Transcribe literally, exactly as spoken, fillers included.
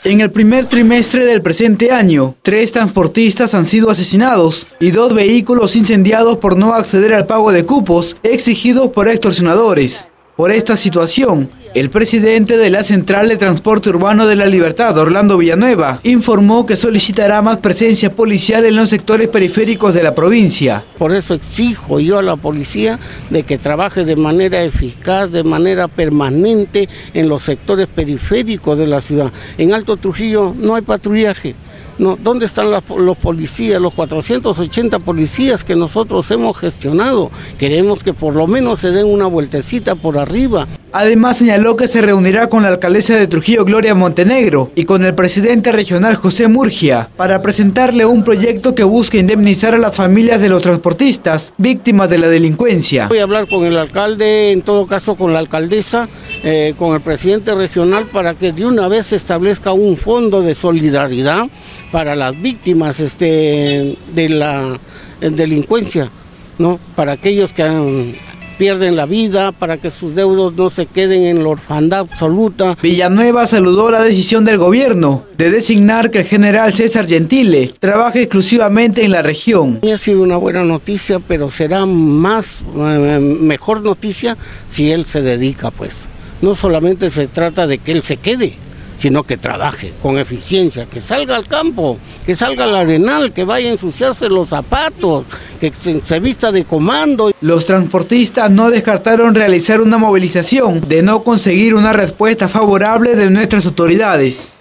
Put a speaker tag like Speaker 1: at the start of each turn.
Speaker 1: En el primer trimestre del presente año, tres transportistas han sido asesinados y dos vehículos incendiados por no acceder al pago de cupos exigidos por extorsionadores. Por esta situación, el presidente de la Central de Transporte Urbano de La Libertad, Orlando Villanueva, informó que solicitará más presencia policial en los sectores periféricos de la provincia.
Speaker 2: Por eso exijo yo a la policía de que trabaje de manera eficaz, de manera permanente en los sectores periféricos de la ciudad. En Alto Trujillo no hay patrullaje. No, ¿dónde están las, los policías, los cuatrocientos ochenta policías que nosotros hemos gestionado? Queremos que por lo menos se den una vueltecita por arriba.
Speaker 1: Además señaló que se reunirá con la alcaldesa de Trujillo, Gloria Montenegro, y con el presidente regional, José Murgia, para presentarle un proyecto que busca indemnizar a las familias de los transportistas víctimas de la delincuencia.
Speaker 2: Voy a hablar con el alcalde, en todo caso con la alcaldesa, eh, con el presidente regional, para que de una vez se establezca un fondo de solidaridad para las víctimas este, de la delincuencia, ¿no? Para aquellos que han, pierden la vida, para que sus deudos no se queden en la orfandad absoluta.
Speaker 1: Villanueva saludó la decisión del gobierno de designar que el general César Gentile trabaje exclusivamente en la región.
Speaker 2: Ha sido una buena noticia, pero será más, eh, mejor noticia si él se dedica, pues. No solamente se trata de que él se quede, sino que trabaje con eficiencia, que salga al campo, que salga al arenal, que vaya a ensuciarse los zapatos, que se, se vista de comando.
Speaker 1: Los transportistas no descartaron realizar una movilización de no conseguir una respuesta favorable de nuestras autoridades.